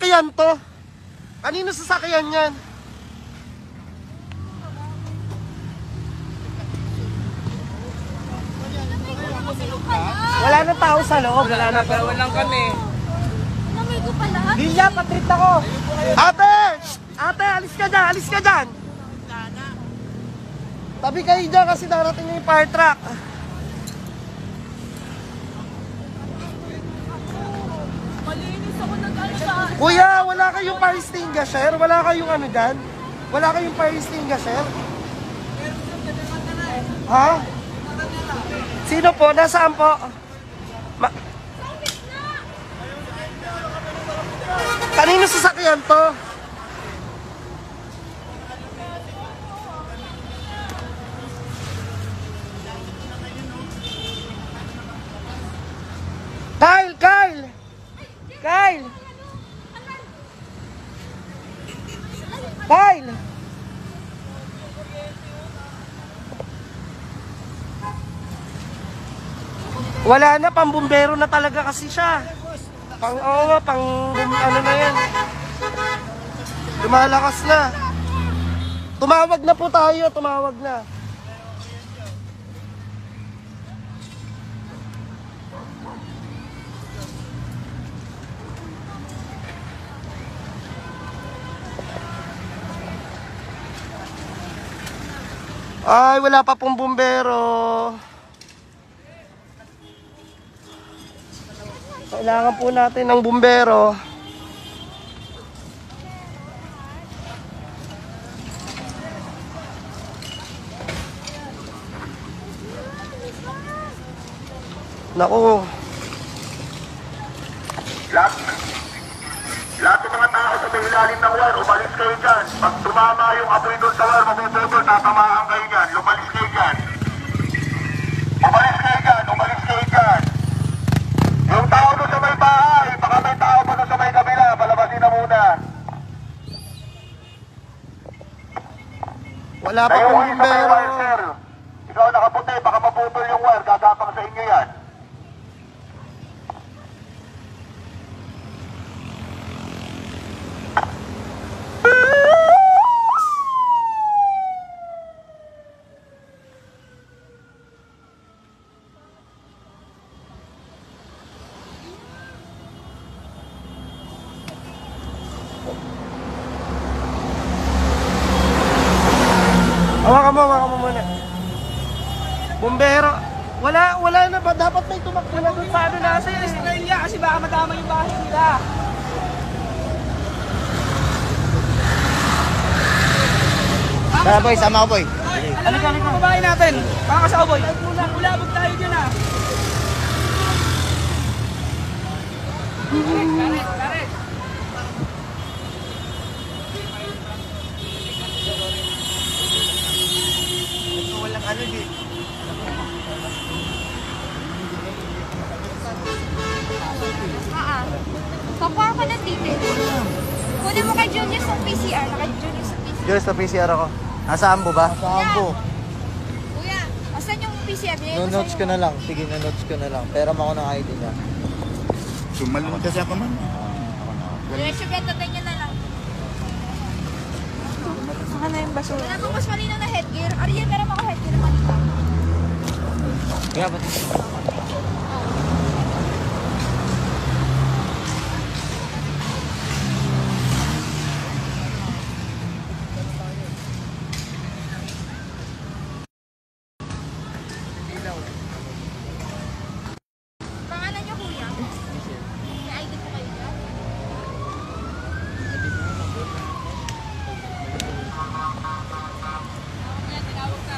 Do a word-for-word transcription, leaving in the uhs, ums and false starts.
sasakyan to? Kanino sasakyan yan? Wala na tao sa loob. Wala na tao. Wala lang kami. Namay ko pala. Lilia, patrit ako. Ate! Ate, alis ka dyan. Alis ka dyan. Tabi kayo dyan kasi darating na yung fire truck. Malinis ako nag-alsaan. Kuya, wala kayong fire extinguisher? Wala kayong ano dyan? Wala kayong fire extinguisher? Ha? Sino po? Nasaan po? Ma Kanino sasakyan to? Kyle! Kyle! Kyle! Kyle! Wala na, pambumbero na talaga kasi siya. Pang, oo nga, pang, ano na yan. Lumalakas na. Tumawag na po tayo, tumawag na. Ay, wala pa pong bumbero. Kailangan po natin ng bumbero. Naku. Lahat, lahat ng mga tao sa may ilalim ng wire, umalis kayo dyan. Pag tumama yung apoy doon sa wire, mabubutol, tatamaan kayo dyan. Lumalis kayo dyan. Umalis kayo dyan, umalis kayo dyan. Yung tao doon sa may bahay, baka may tao pa doon sa may kabila, palabasin na muna. Wala pa Tayo pong kayo sa may bumbero. wire, sir. Ikaw nakaputi, baka maputol yung wire, gagapang sa inyo yan. Hawakan mo, hawakan mo muna. Bumbero. Wala, wala na ba? Dapat may tumakbo na doon sa ano natin. Australia kasi baka madama yung bahay nila. Tara boy, sama ko boy. Ano ka yung babae natin? Baka kasama boy. Ulabog tayo dyan ah. Karet, karet. Walang ano di. Ah, pakuha ka ng detail. Kunin mo kay Junior sa P C R. Kay Junior sa P C R. Diyos, sa P C R ako. Nasa Ambo ba? Sa Ambo. Kuya, asan yung P C R? Binigay ko No-notes sa'yo. ko na lang. Sige, no-notes ko na lang. Pero ako ng I D niya. Sumalunod kasi ako man. Diretso benta niya na lang. Saka na yung basura. Wala pang mas malinaw na headgear. Ariel, meron ako headgear na malinaw. Kaya ba't? Pangalan niyo, kuya? May I D po kayo dyan? Yan, tinawag ka.